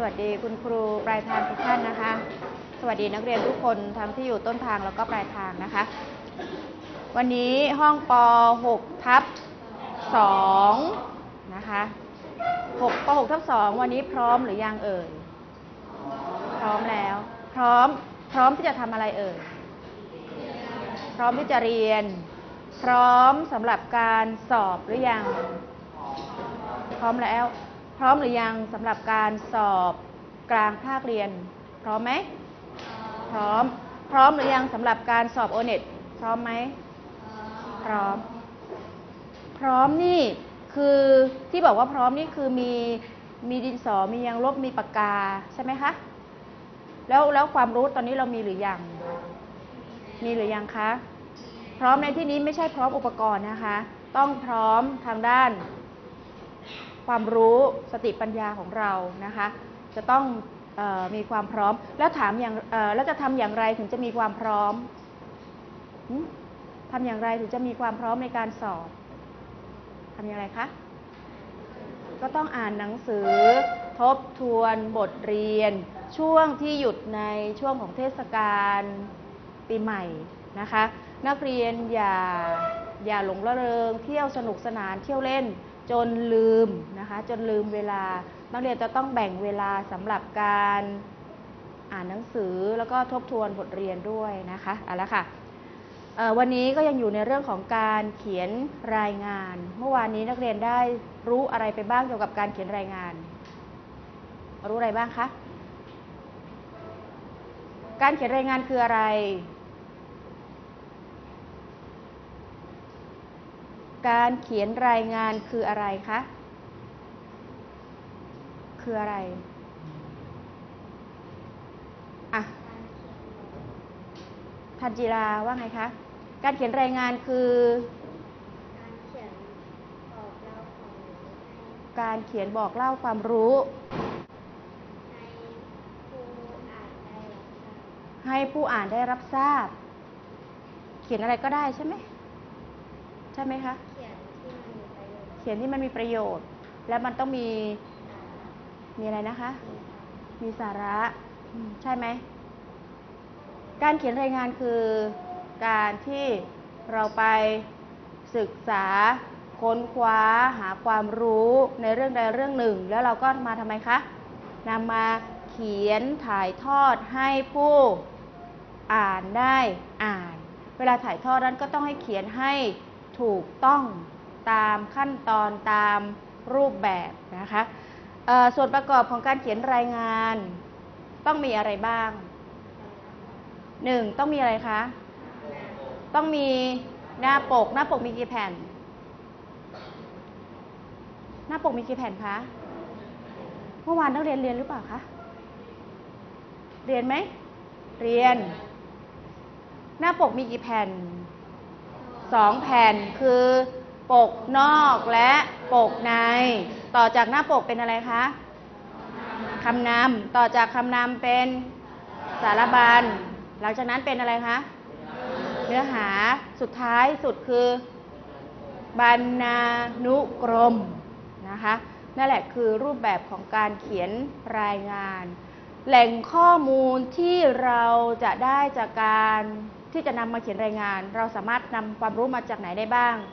วัสดีคุณครูปลายทางทุกท่านนะคะสวัสดีนักเรียนทุกคนทั้งที่อยู่ต้นทางแล้วก็ปลายทางนะคะวันนี้ห้องป .6/2 นะคะป .6/2 วันนี้พร้อมหรือยังเอ่ยพร้อมแล้วพร้อมที่จะทำอะไรเอ่ยพร้อมที่จะเรียนพร้อมสำหรับการสอบหรือยังพร้อมแล้วพร้อมหรือยังสำหรับการสอบกลางภาคเรียนพร้อมไหมพร้อมหรือยังสำหรับการสอบโอเน็ตพร้อมไหมพร้อมนี่คือที่บอกว่าพร้อมนี่คือมีดินสอมียางลบมีปากกาใช่ไหมคะแล้วความรู้ตอนนี้เรามีหรือยังคะพร้อมในที่นี้ไม่ใช่พร้อมอุปกรณ์นะคะต้องพร้อมทางด้านความรู้สติปัญญาของเรานะคะจะต้องมีความพร้อมแล้วแล้วจะทำอย่างไรถึงจะมีความพร้อมทำอย่างไรถึงจะมีความพร้อมในการสอบทำอย่างไรคะก็ต้องอ่านหนังสือทบทวนบทเรียนช่วงที่หยุดในช่วงของเทศกาลปีใหม่นะคะนักเรียนอย่าหลงระเริงเที่ยวสนุกสนานเที่ยวเล่นจนลืมนะคะจนลืมเวลานักเรียนจะต้องแบ่งเวลาสำหรับการอ่านหนังสือแล้วก็ทบทวนบทเรียนด้วยนะคะเอาละค่ะวันนี้ก็ยังอยู่ในเรื่องของการเขียนรายงานเมื่อวานนี้นักเรียนได้รู้อะไรไปบ้างเกี่ยวกับการเขียนรายงานรู้อะไรบ้างคะการเขียนรายงานคืออะไรการเขียนรายงานคืออะไรคะคืออะไรทันจิราว่าไงคะการเขียนรายงานคือการเขียนบอกเล่าความรู้ให้ผู้อ่านได้รับทราบเขียนอะไรก็ได้ใช่ไหมคะเขียนที่มันมีประโยชน์และมันต้องมีอะไรนะคะมีสาระใช่ไหมการเขียนรายงานคือการที่เราไปศึกษาค้นคว้าหาความรู้ในเรื่องใดเรื่องหนึ่งแล้วเราก็มาทำไมคะนำมาเขียนถ่ายทอดให้ผู้อ่านได้อ่านเวลาถ่ายทอดนั้นก็ต้องให้เขียนให้ถูกต้องตามขั้นตอนตามรูปแบบนะคะส่วนประกอบของการเขียนรายงานต้องมีอะไรบ้าง1ต้องมีอะไรคะต้องมีหน้าปกมีกี่แผ่นหน้าปกมีกี่แผ่นคะเมื่อวานนักเรียนหรือเปล่าคะเรียนไหมเรียนหน้าปกมีกี่แผ่น2แผ่นคือปกนอกและปกในต่อจากหน้าปกเป็นอะไรคะคำนำต่อจากคำนำเป็นสารบัญหลังจากนั้นเป็นอะไรคะเนื้อหาสุดท้ายสุดคือบรรณานุกรมนะคะนั่นแหละคือรูปแบบของการเขียนรายงานแหล่งข้อมูลที่เราจะได้จากการที่จะนำมาเขียนรายงานเราสามารถนำความรู้มาจากไหนได้บ้าง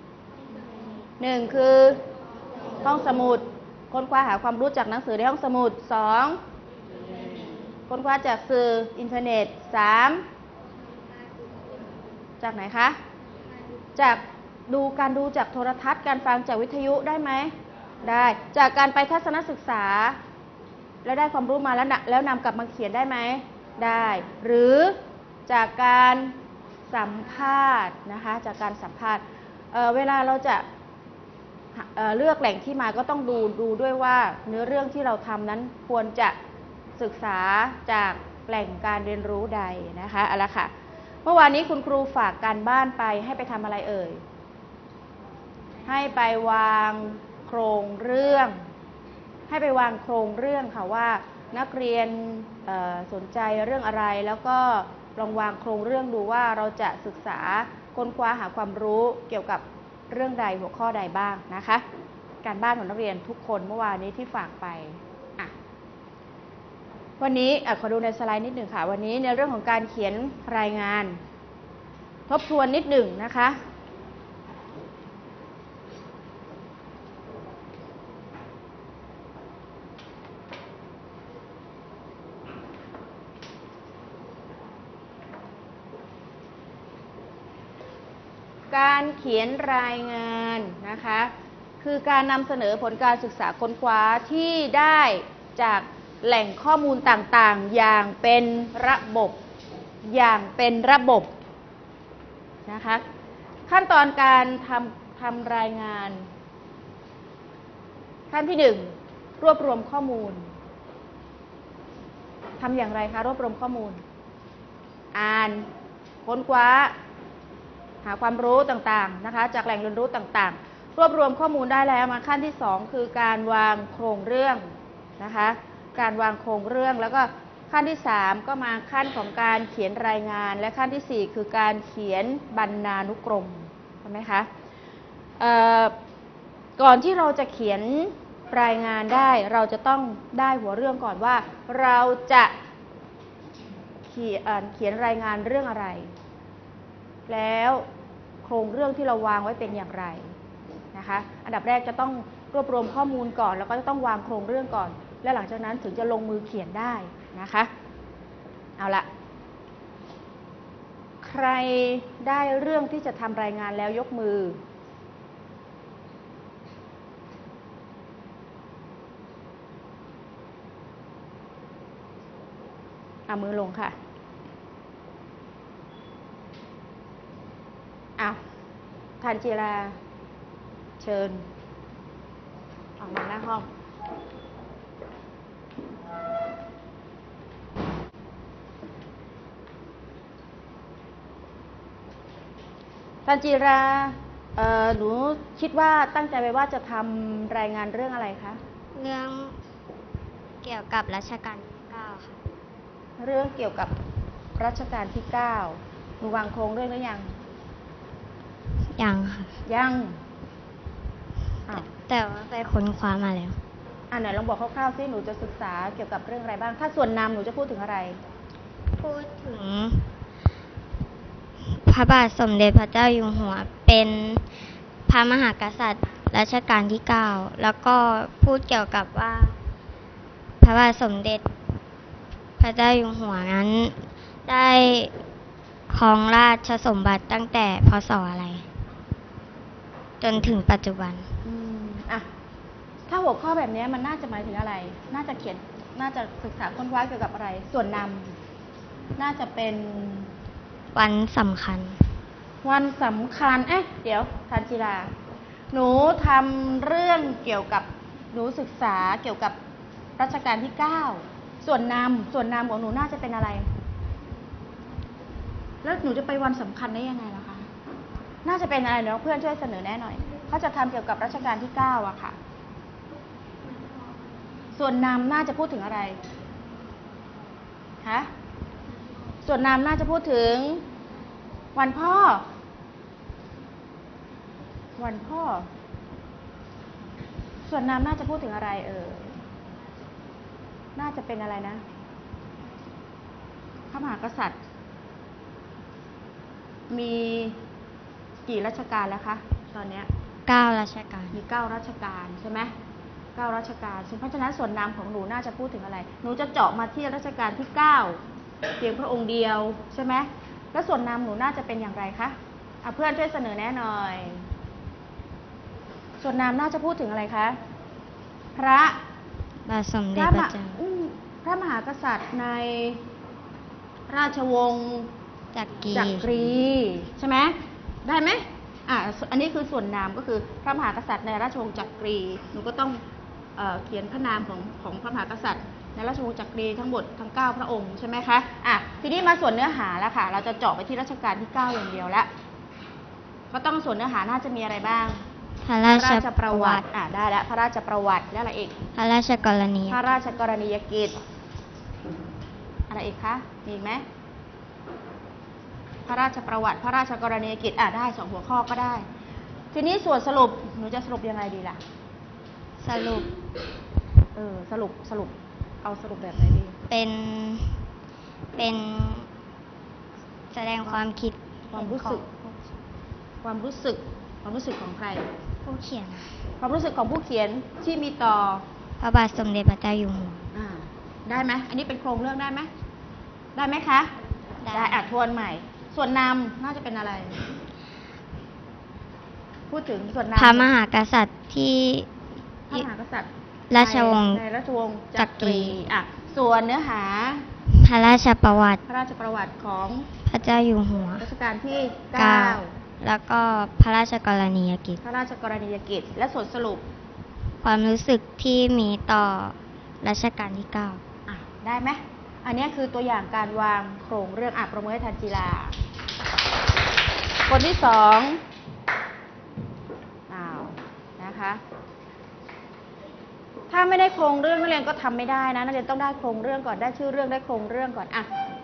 1คือห้องสมุดค้นคว้าหาความรู้จากหนังสือในห้องสมุด2ค้นคว้าจากสื่ออินเทอร์เน็ต3จากไหนคะจากการดูจากโทรทัศน์การฟังจากวิทยุได้ไหมได้จากการไปทัศนศึกษาแล้วได้ความรู้มาแล้วนำกลับมาเขียนได้ไหมได้หรือจากการสัมภาษณ์นะคะจากการสัมภาษณ์เวลาเราจะเลือกแหล่งที่มาก็ต้องดูด้วยว่าเนื้อเรื่องที่เราทำนั้นควรจะศึกษาจากแหล่งการเรียนรู้ใดนะคะเอาละค่ะเมื่อวานนี้คุณครูฝากการบ้านไปให้ไปทำอะไรเอ่ยให้ไปวางโครงเรื่องค่ะว่านักเรียนสนใจเรื่องอะไรแล้วก็ลองวางโครงเรื่องดูว่าเราจะศึกษาค้นคว้าหาความรู้เกี่ยวกับเรื่องใดหัวข้อใดบ้างนะคะการบ้านของนักเรียนทุกคนเมื่อวานนี้ที่ฝากไปวันนี้ขอดูในสไลด์นิดหนึ่งค่ะวันนี้ในเรื่องของการเขียนรายงานทบทวนนิดหนึ่งนะคะการเขียนรายงานนะคะคือการนำเสนอผลการศึกษาค้นคว้าที่ได้จากแหล่งข้อมูลต่างๆอย่างเป็นระบบนะคะขั้นตอนการทำรายงานขั้นที่1รวบรวมข้อมูลทำอย่างไรคะรวบรวมข้อมูลอ่านค้นคว้าหาความรู้ต่างๆนะคะจากแหล่งเรียนรู้ต่างๆรวบรวมข้อมูลได้แล้วมาขั้นที่2คือการวางโครงเรื่องนะคะการวางโครงเรื่องแล้วก็ขั้นที่3ก็มาขั้นของการเขียนรายงานและขั้นที่4คือการเขียนบรรณานุกรมใช่ไหมคะก่อนที่เราจะเขียนรายงานได้เราจะต้องได้หัวเรื่องก่อนว่าเราจะเขียนรายงานเรื่องอะไรแล้วโครงเรื่องที่เราวางไว้เป็นอย่างไรนะคะอันดับแรกจะต้องรวบรวมข้อมูลก่อนแล้วก็จะต้องวางโครงเรื่องก่อนและหลังจากนั้นถึงจะลงมือเขียนได้นะคะเอาละใครได้เรื่องที่จะทำรายงานแล้วยกมือเอามือลงค่ะทานจีราเชิญออกมาหน้าห้องทานจีราหนูคิดว่าตั้งใจไว้ว่าจะทำรายงานเรื่องอะไรคะเรื่องเกี่ยวกับรัชกาลที่9ค่ะเรื่องเกี่ยวกับรัชกาลที่9หนูวางโครงเรื่องหรือยังค่ะยังแต่ว่าไปค้นคว้ามาแล้วไหนลองบอกคร่าวๆซิหนูจะศึกษาเกี่ยวกับเรื่องอะไรบ้างถ้าส่วนนำหนูจะพูดถึงอะไรพูดถึงพระบาทสมเด็จพระเจ้าอยู่หัวเป็นพระมหากษัตริย์รัชกาลที่9แล้วก็พูดเกี่ยวกับว่าพระบาทสมเด็จพระเจ้าอยู่หัวนั้นได้ครองราชสมบัติตั้งแต่พ.ศ.อะไรจนถึงปัจจุบันถ้าหัวข้อแบบนี้มันน่าจะหมายถึงอะไรน่าจะศึกษาค้นคว้าเกี่ยวกับอะไรส่วนนำน่าจะเป็นวันสำคัญเดี๋ยวทานจีราหนูทำเรื่องเกี่ยวกับหนูศึกษาเกี่ยวกับรัชกาลที่9ส่วนนำของหนูน่าจะเป็นอะไรแล้วหนูจะไปวันสำคัญได้ยังไงล่ะคะน่าจะเป็นอะไรเนาะเพื่อนช่วยเสนอแน่หน่อยเขาจะทำเกี่ยวกับรัชกาลที่9อะค่ะส่วนนำน่าจะพูดถึงอะไรฮะส่วนนำน่าจะพูดถึงวันพ่อส่วนนำน่าจะพูดถึงอะไรน่าจะเป็นอะไรนะพระมหากษัตริย์มีกี่รัชกาลแล้วคะตอนนี้ 9รัชกาลมี9รัชกาลใช่ไหม9รัชกาลเพราะฉะนั้นส่วนนำของหนูน่าจะพูดถึงอะไรหนูจะเจาะมาที่รัชกาลที่9เพียงพระองค์เดียวใช่ไหมแล้วส่วนนำหนูน่าจะเป็นอย่างไรคะเพื่อนช่วยเสนอแน่หน่อยส่วนนำน่าจะพูดถึงอะไรคะพระบาทสมเด็จพระเจ้าพระมหากษัตริย์ในราชวงศ์จักรีใช่ไหมได้ไหมอันนี้คือส่วนนามก็คือพระมหากษัตริย์ในราชวงศ์จักรีหนูก็ต้องเขียนพระนามของพระมหากษัตริย์ในราชวงศ์จักรีทั้งหมดทั้ง9พระองค์ใช่ไหมคะทีนี้มาส่วนเนื้อหาแล้วค่ะเราจะเจาะไปที่รัชกาลที่9อย่างเดียวแล้วก็ต้องส่วนเนื้อหาน่าจะมีอะไรบ้างพระราชประวัติได้แล้วพระราชประวัติแล้วอะไรอีกพระราชกรณียกิจอะไรอีกคะมีไหมพระราชประวัติพระราชกรณียกิจได้2หัวข้อก็ได้ทีนี้ส่วนสรุปหนูจะสรุปยังไงดีล่ะสรุปเอาสรุปแบบไหนดีเป็นเป็นแสดงความคิดความรู้สึกของความรู้สึกของใครผู้เขียนความรู้สึกของผู้เขียนที่มีต่อพระบาทสมเด็จพระเจ้าอยู่หัวอ่าได้ไหมอันนี้เป็นโครงเรื่องได้ไหมได้ไหมคะได้ทวนใหม่ ส่วนนำน่าจะเป็นอะไร พูดถึงส่วนนำพระมหากษัตริย์ที่พระมหากษัตริย์ราชวงศ์ในราชวงศ์จักรีอ่ะส่วนเนื้อหาพระราชประวัติพระราชประวัติของพระเจ้าอยู่หัวรัชกาลที่ 9 แล้วก็พระราชกรณียกิจ 9 พระราชกรณียกิจ และส่วนสรุปความรู้สึกที่มีต่อรัชกาลที่ 9 อ่ะได้ไหมอันนี้คือตัวอย่างการวางโครงเรื่องประเมินให้ทันจีลาคนที่สองนะคะ ถ้าไม่ได้โครงเรื่องนักเรียนก็ทำไม่ได้นะนักเรียนต้องได้โครงเรื่องก่อนได้ชื่อเรื่องได้โครงเรื่องก่อนอ่ะ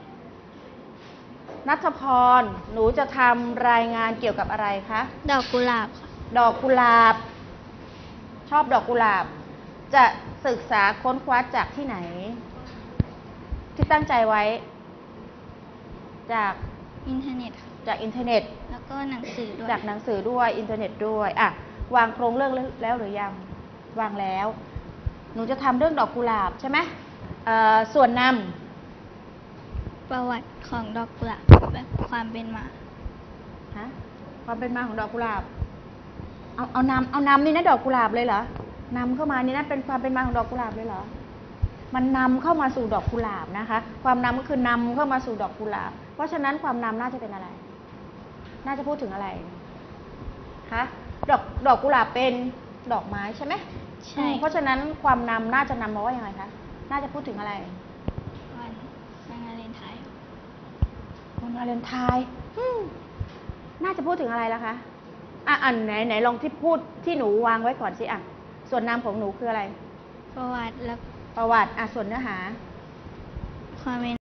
ณัฐพรหนูจะทำรายงานเกี่ยวกับอะไรคะดอกกุหลาบค่ะดอกกุหลาบ ชอบดอกกุหลาบ จะศึกษาค้นคว้าจากที่ไหน ที่ตั้งใจไว้ จากอินเทอร์เน็ตค่ะจากอินเทอร์เน็ตแล้วก็หนังสือด้วยจากหนังสือด้วยอินเทอร์เน็ตด้วยอ่ะวางโครงเรื่องแล้วหรือยังวางแล้ว หนูจะทำเรื่องดอกกุหลาบใช่ไหมส่วนนประวัติของดอกกุหลาบแบบความเป็นมาำฮะความเป็นมาของดอกกุหลาบเอานำนี่นะดอกกุหลาบเลยเหรอนำเข้ามานี่นะเป็นความเป็นมาของดอกกุหลาบเลยเหรอมันนำเข้ามาสู่ดอกกุหลาบนะคะ ความนำก็คือนำเข้ามาสู่ดอกกุหลาบ เพราะฉะนั้นความนำน่าจะเป็นอะไร น่าจะพูดถึงอะไรคะดอกกุหลาบเป็นดอกไม้ใช่ไหมใช่เพราะฉะนั้นความนำน่าจะนำมาว่าอย่างไรคะน่าจะพูดถึงอะไรวันวาเลนไทน์วันวาเลนไทน์น่าจะพูดถึงอะไรล่ะคะอันไหนลองที่พูดที่หนูวางไว้ก่อนสิส่วนนำของหนูคืออะไรประวัติและประวัติส่วนเนื้อหาความเป็น